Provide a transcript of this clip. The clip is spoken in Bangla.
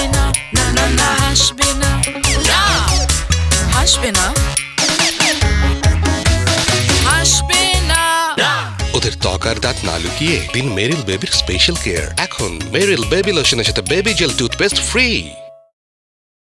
না না না না হাসবে না না হাসবে না হাসবে না ওদের ত্বক আর দাঁত না লুকিয়ে দিন মেরিল বেবির স্পেশাল কেয়ার। এখন মেরিল বেবি লোশনের সাথে বেবি জেল টুথপেস্ট ফ্রি।